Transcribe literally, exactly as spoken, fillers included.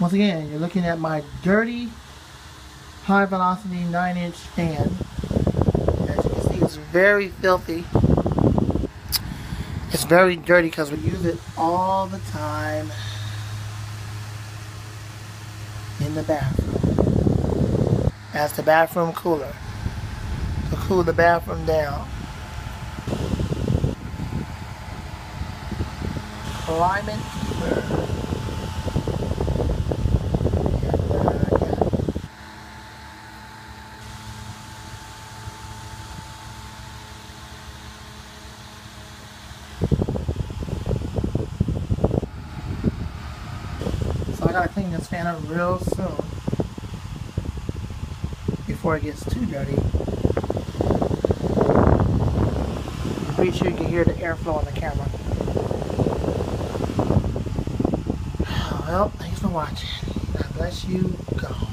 Once again, you're looking at my dirty high velocity nine inch fan. As you can see, it's very filthy. It's very dirty because we use it all the time in the bathroom as the bathroom cooler to cool the bathroom down. Climate keeper. So I gotta clean this fan up real soon before it gets too dirty. I'm pretty sure you can hear the airflow on the camera. Well, thanks for watching. God bless you. Go.